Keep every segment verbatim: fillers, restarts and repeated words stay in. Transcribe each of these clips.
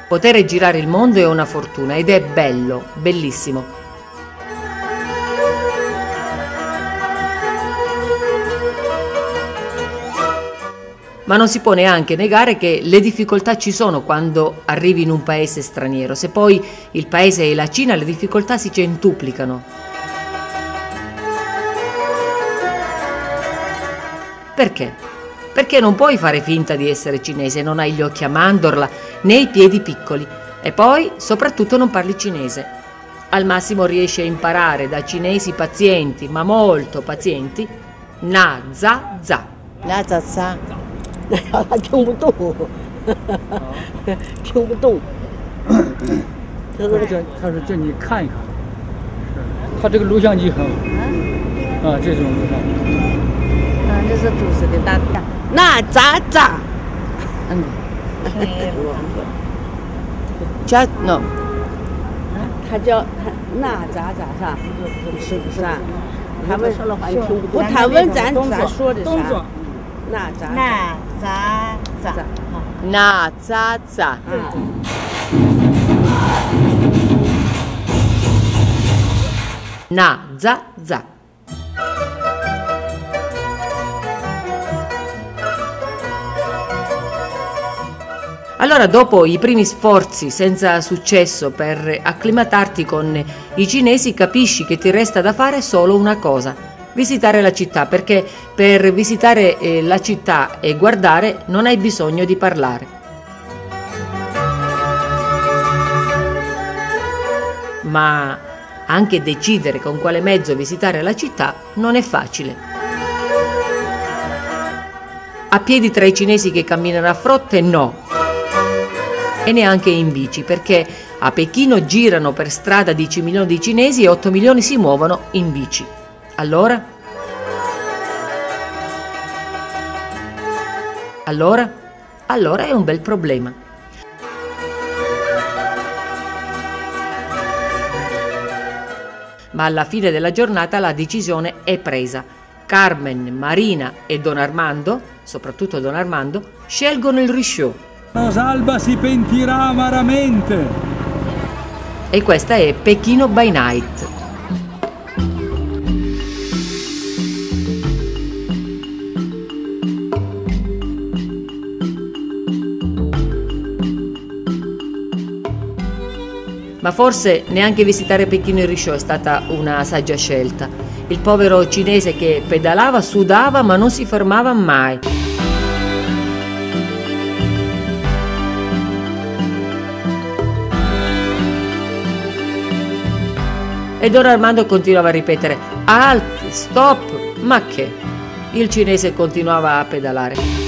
Poter girare il mondo è una fortuna ed è bello, bellissimo. Ma non si può neanche negare che le difficoltà ci sono quando arrivi in un paese straniero. Se poi il paese è la Cina, le difficoltà si centuplicano. Perché? Perché non puoi fare finta di essere cinese, non hai gli occhi a mandorla né i piedi piccoli e poi soprattutto non parli cinese. Al massimo riesci a imparare da cinesi pazienti, ma molto pazienti, na za za. Na za za. 听不懂，听不懂。 他说叫他说叫你看一看，他这个录像机很好啊，这种录像机。 啊，这是都市的大大。那咋咋？嗯。叫 no。他叫他那咋咋是吧？是不是啊？他问说了话你听不懂。他问咱咋说的啥？ 那咋那咋咋， 那咋咋， 那za za. Allora, dopo i primi sforzi senza successo per acclimatarti con i cinesi, capisci che ti resta da fare solo una cosa: visitare la città, perché per visitare eh, la città e guardare non hai bisogno di parlare. Ma anche decidere con quale mezzo visitare la città non è facile. A piedi tra i cinesi che camminano a frotte no, e neanche in bici, perché a Pechino girano per strada dieci milioni di cinesi e otto milioni si muovono in bici. Allora? Allora? Allora è un bel problema. Ma alla fine della giornata la decisione è presa. Carmen, Marina e Don Armando, soprattutto Don Armando, scelgono il Richaud. Rosalba si pentirà amaramente. E questa è Pechino by Night. Ma forse neanche visitare Pechino e Richaud è stata una saggia scelta. Il povero cinese che pedalava, sudava, ma non si fermava mai. E Don Armando continuava a ripetere: alt, stop, ma che? Il cinese continuava a pedalare.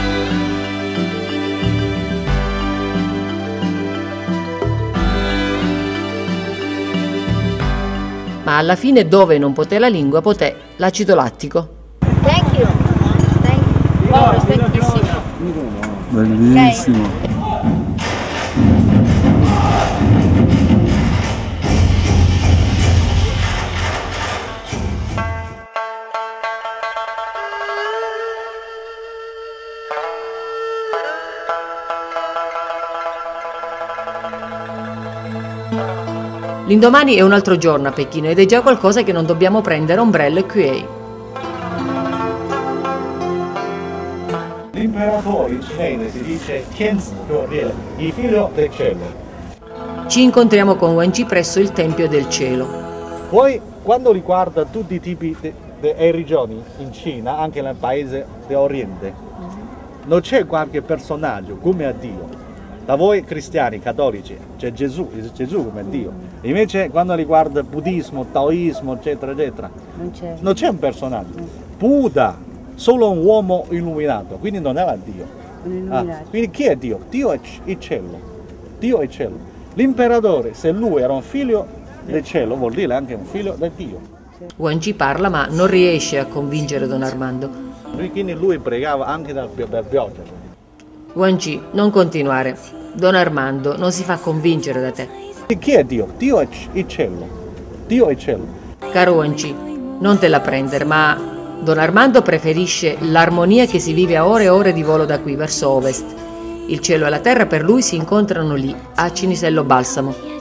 Ma alla fine dove non poté la lingua, poté l'acido lattico. Thank you. Thank you. Oh, rispectissimo. Bellissimo. L'indomani è un altro giorno a Pechino ed è già qualcosa che non dobbiamo prendere ombrello e cuei. L'imperatore in cinese si dice Tianzi, il figlio del cielo. Ci incontriamo con Wen Qi presso il Tempio del Cielo. Poi, quando riguarda tutti i tipi di religioni in Cina, anche nel paese dell'Oriente, non c'è qualche personaggio come a Dio. Da voi cristiani, cattolici, c'è Gesù, Gesù come Dio. Invece quando riguarda buddismo, taoismo, eccetera, eccetera, non c'è un personaggio. Buddha, solo un uomo illuminato, quindi non era Dio. Ah, quindi chi è Dio? Dio è il cielo. Dio è il cielo. L'imperatore, se lui era un figlio del cielo, vuol dire anche un figlio del Dio. Wen Qi parla ma non riesce a convincere Don Armando. Quindi lui pregava anche per pioggia. Wen Qi, non continuare. Don Armando non si fa convincere da te. Chi è Dio? Dio è il cielo. Dio è il cielo. Caro Wen Qi, non te la prendere, ma Don Armando preferisce l'armonia che si vive a ore e ore di volo da qui verso ovest. Il cielo e la terra per lui si incontrano lì, a Cinisello Balsamo.